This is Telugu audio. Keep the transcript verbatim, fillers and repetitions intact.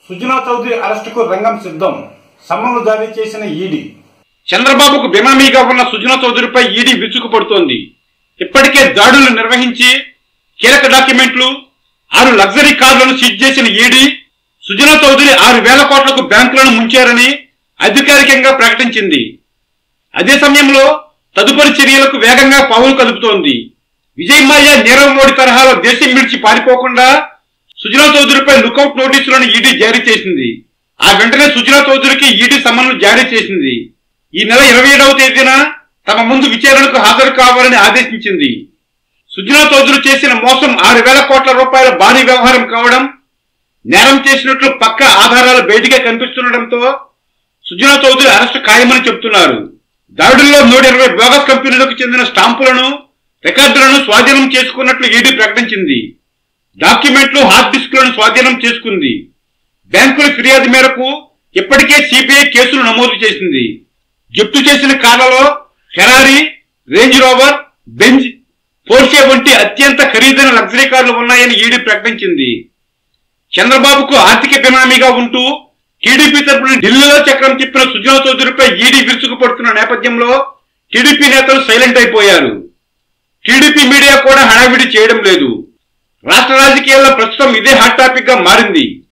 సుజనా చౌదరి అరెస్టుకు రంగం సిద్ధం. సమ్మన్లు జారీ చేసిన ఈడీ. చంద్రబాబుకు బినామీగా ఉన్న సుజనా చౌదరిపై ఈడీ విరుచుకుపడుతోంది. ఇప్పటికే దాడులు నిర్వహించి కీలక డాక్యుమెంట్లు, ఆరు లగ్జరీ కార్లను సీజ్ చేసిన ఈడీ సుజనా చౌదరి ఆరు వేల కోట్లకు బ్యాంకులను ముంచారని అధికారికంగా ప్రకటించింది. అదే సమయంలో తదుపరి చర్యలకు వేగంగా పావులు కదుపుతోంది. విజయ్ మాల్యా, నీరవ్ మోడీ తరహాలో దేశం విడిచి పారిపోకుండా సుజనా చౌదరిపై లుకౌట్ నోటీసులను ఈడీ జారీ చేసింది. ఆ వెంటనే సుజనా చౌదరికి ఈడీ సమన్లు జారీ చేసింది. ఈ నెల ఇరవై ఏడవ తేదీన తమ ముందు విచారణకు హాజరు కావాలని ఆదేశించింది. సుజనా చౌదరి చేసిన మోసం ఆరు వేల కోట్ల రూపాయల భారీ వ్యవహారం కావడం, నేరం చేసినట్లు పక్క ఆధారాలు బయటికే కనిపిస్తుండటంతో సుజనా చౌదరి అరెస్టు ఖాయమని చెబుతున్నారు. దాడుల్లో నూట ఇరవై బోగస్ కంపెనీలకు చెందిన స్టాంపులను, రికార్డులను స్వాధీనం చేసుకున్నట్లు ఈడీ ప్రకటించింది. డాక్యుమెంట్లు, హార్డ్ డిస్క్లను స్వాధీనం చేసుకుంది. బ్యాంకుల ఫిర్యాదు మేరకు ఇప్పటికే సిబిఐ కేసులు నమోదు చేసింది. జప్తు చేసిన కార్లలో Ferrari, Range Rover, Benz, Porsche వంటి అత్యంత ఖరీదైన లగ్జరీ కార్లు ఉన్నాయని ఈడీ ప్రకటించింది. చంద్రబాబుకు ఆర్థిక బినామీగా ఉంటూ టీడీపీ తరపున ఢిల్లీలో చక్రం తిప్పిన సుజనా చౌదరిపై ఈడీ విరుచుకుపడుతున్న నేపథ్యంలో టీడీపీ నేతలు సైలెంట్ అయిపోయారు. టీడీపీ మీడియా కూడా హడావిడి చేయడం లేదు. రాష్ట్ర రాజకీయాల్లో ప్రస్తుతం ఇదే హాట్ టాపిక్ గా మారింది.